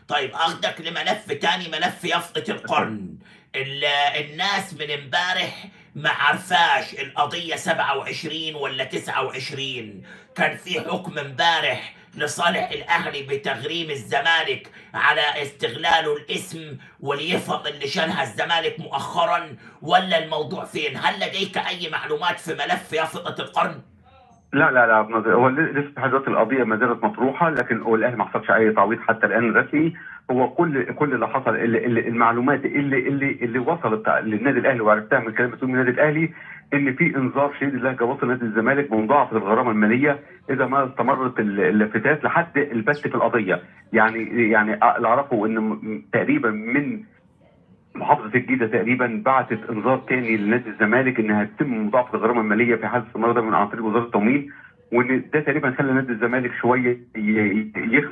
طيب اخدك لملف تاني، ملف يافطة اتفضل. القرن. الناس من امبارح ما عرفاش القضية 27 ولا 29. كان في حكم امبارح لصالح الاهلي بتغريم الزمالك على استغلاله الاسم واليفط اللي شالها الزمالك مؤخرا، ولا الموضوع فين؟ هل لديك اي معلومات في ملف يافطة القرن؟ لا لا لا، هو لسه لحد دلوقتي القضيه ما زالت مطروحه، لكن هو الاهلي ما حصلش اي تعويض حتى الان رسمي. هو كل اللي حصل، المعلومات اللي وصلت للنادي الاهلي وعرفتها من كلام مسؤول النادي الاهلي، ان في انذار شديد اللهجه وصل نادي الزمالك بمضاعفه الغرامه الماليه اذا ما استمرت اللافتات لحد البت في القضيه. يعني اللي اعرفه ان تقريبا من محافظه الجيزه تقريبا بعتت انذار تاني لنادي الزمالك انها تتم مضاعفه الغرامه الماليه في حال استمرار ده من عن طريق وزاره التموين، وان ده تقريبا خلى نادي الزمالك شويه يخفي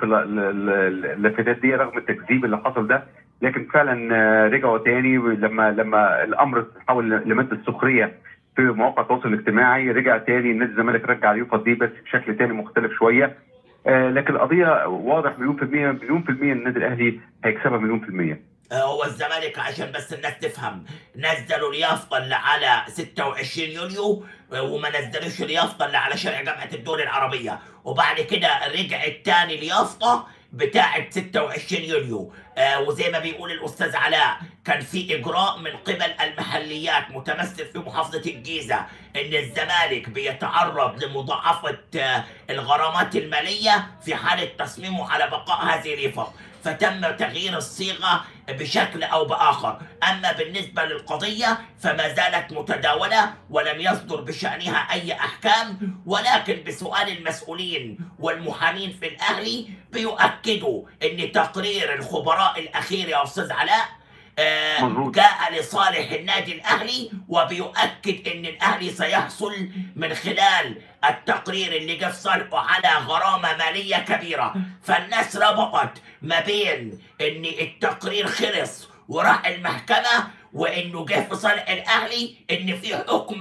اللافتات دي رغم التكذيب اللي حصل ده. لكن فعلا رجعوا تاني لما الامر تحول لماده السخريه في مواقع التواصل الاجتماعي، رجع تاني نادي الزمالك رجع اليوفا دي بس بشكل تاني مختلف شويه. لكن القضيه واضح مليون في المية، مليون في المية النادي الاهلي هيكسبها مليون في المية. هو الزمالك عشان بس الناس تفهم نزلوا اليافطة اللي على 26 يوليو، وما نزلوش اليافطة اللي على شارع جامعة الدول العربية، وبعد كده رجعت تاني اليافطة بتاعة 26 يوليو. وزي ما بيقول الأستاذ علاء، كان في إجراء من قبل المحليات متمثل في محافظة الجيزة إن الزمالك بيتعرض لمضاعفة الغرامات المالية في حالة تصميمه على بقاء هذه اليافطة، فتم تغيير الصيغة بشكل أو بآخر. أما بالنسبة للقضية فما زالت متداولة ولم يصدر بشأنها أي أحكام، ولكن بسؤال المسؤولين والمحامين في الأهلي بيؤكدوا أن تقرير الخبراء الأخير يا أستاذ علاء مظبوط. جاء لصالح النادي الأهلي، وبيؤكد أن الأهلي سيحصل من خلال التقرير اللي جه في صالحه على غرامة مالية كبيرة. فالناس ربطت ما بين أن التقرير خلص وراح المحكمة، وانه جه في صالح الاهلي، ان في حكم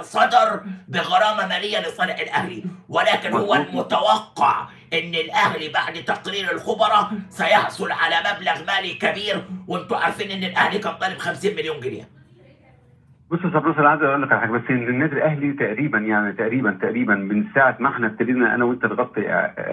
صدر بغرامه ماليه لصالح الاهلي، ولكن هو مظبوط. المتوقع ان الاهلي بعد تقرير الخبراء سيحصل على مبلغ مالي كبير، وانتم عارفين ان الاهلي كان طالب 50 مليون جنيه. بص يا صبري، انا عايز اقول لك على حاجه، بس ان النادي الاهلي تقريبا يعني تقريبا من ساعه ما احنا ابتدينا انا وانت نغطي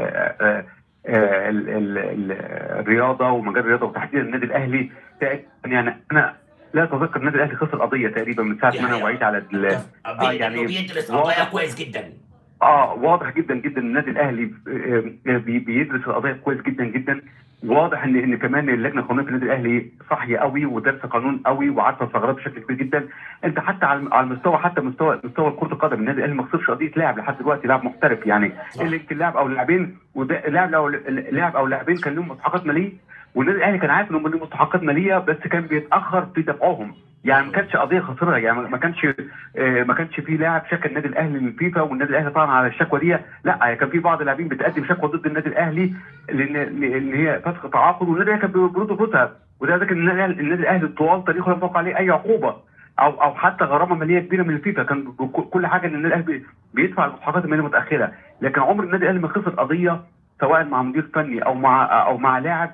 الرياضه ومجال الرياضه وتحديدا النادي الاهلي، تقريبا يعني انا لا اتذكر النادي الاهلي خسر قضيه تقريبا من ساعه دي ما انا وعيت حقيقه على اتفق انه يعني بيدرس قضايا واضح. كويس جدا. واضح جدا جدا النادي الاهلي بيدرس القضيه كويس جدا جدا. واضح ان كمان اللجنه القانونيه في النادي الاهلي صاحيه قوي ودارسه قانون قوي وعارفه الثغرات بشكل كبير جدا. انت حتى على المستوى، حتى مستوى كره القدم، النادي الاهلي ما خسرش قضيه لاعب لحد دلوقتي، لاعب محترف يعني، اللي صح. يمكن لاعب او لاعبين، وده لاعب او لاعبين كان لهم مستحقات ماليه، والنادي الاهلي كان عارف انهم لهم مستحقات ماليه بس كان بيتاخر في دفعهم. يعني ما كانش قضيه خسرها، يعني ما كانش في لاعب شكى النادي الاهلي للفيفا والنادي الاهلي طبعا على الشكوى دي. لا، كان في بعض اللاعبين بتقدم شكوى ضد النادي الاهلي لان هي فسخ تعاقد، والنادي الاهلي كان بيرد فلوسها. وده لكن النادي الاهلي طوال تاريخه لم يوقع عليه اي عقوبه او حتى غرامه ماليه كبيره من الفيفا. كان كل حاجه ان النادي الاهلي بيدفع المستحقات الماليه متاخره، لكن عمر النادي الاهلي ما خسر قضيه سواء مع مدير فني او مع لاعب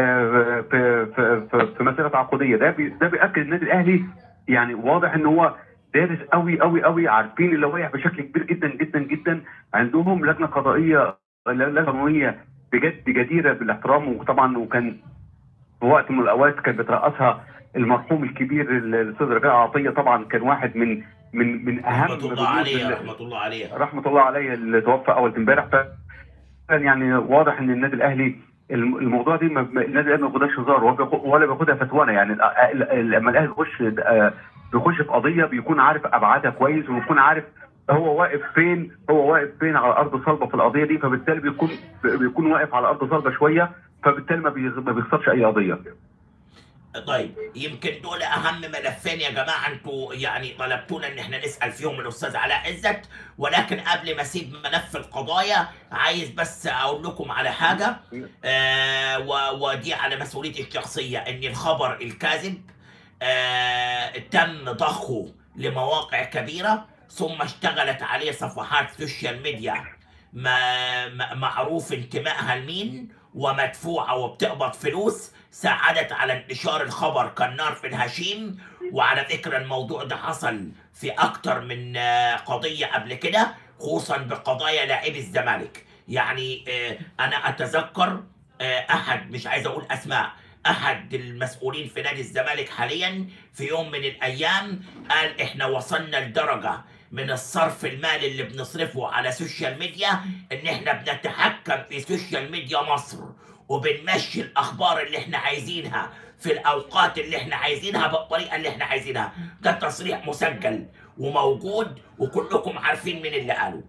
في مسيره تعاقديه. ده بياكد النادي الاهلي يعني واضح ان هو دارس قوي قوي قوي، عارفين اللوائح بشكل كبير جدا جدا جدا. عندهم لجنه قضائيه، لجنه قانونيه بجد جديره بالاحترام. وطبعا وكان في وقت من الاوقات كان بيترأسها المرحوم الكبير الاستاذ رجاء عطيه، طبعا كان واحد من رحمه اهم الله رموز عليه، رحمه الله عليه. رحمه الله عليه اللي توفى اول امبارح. يعني واضح ان النادي الاهلي الموضوع دي النادي الاهلي ما بياخدهاش هزار ولا بياخدها فتوانه. يعني لما الاهلي بيخش في قضيه بيكون عارف ابعادها كويس، وبيكون عارف هو واقف فين على ارض صلبه في القضيه دي، فبالتالي بيكون واقف على ارض صلبه شويه، فبالتالي ما بيخسرش اي قضيه. طيب يمكن دول اهم ملفين يا جماعه انتوا يعني طلبتونا ان احنا نسال فيهم الاستاذ علاء عزت، ولكن قبل ما اسيب ملف القضايا عايز بس اقول لكم على حاجه، ودي على مسؤوليتي الشخصيه، ان الخبر الكاذب تم ضخه لمواقع كبيره، ثم اشتغلت عليه صفحات سوشيال ميديا معروف انتمائها لمين، ومدفوعة وبتقبض فلوس ساعدت على انتشار الخبر كالنار في الهشيم. وعلى فكرة الموضوع ده حصل في أكتر من قضية قبل كده، خصوصا بقضايا لاعبي الزمالك. يعني أنا أتذكر أحد، مش عايز أقول أسماء، أحد المسؤولين في نادي الزمالك حاليا في يوم من الأيام قال إحنا وصلنا لدرجة من الصرف المالي اللي بنصرفه على سوشيال ميديا ان احنا بنتحكم في سوشيال ميديا مصر، وبنمشي الاخبار اللي احنا عايزينها في الاوقات اللي احنا عايزينها بالطريقه اللي احنا عايزينها. ده تصريح مسجل وموجود وكلكم عارفين مين اللي قاله.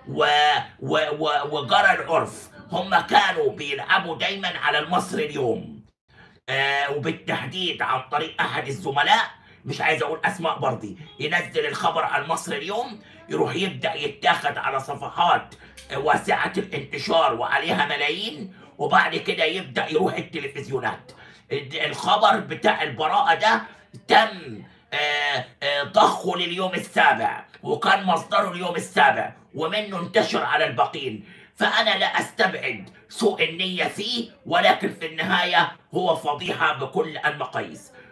وجرى العرف، هم كانوا بيلعبوا دايما على المصري اليوم، وبالتحديد عن طريق احد الزملاء، مش عايز اقول اسماء برضي، ينزل الخبر على المصري اليوم، يروح يبدا يتاخد على صفحات واسعه الانتشار وعليها ملايين، وبعد كده يبدا يروح التلفزيونات. الخبر بتاع البراءه ده تم ضخه لليوم السابع، وكان مصدره اليوم السابع، ومنه انتشر على الباقين. فأنا لا أستبعد سوء النية فيه، ولكن في النهاية هو فضيحة بكل المقاييس.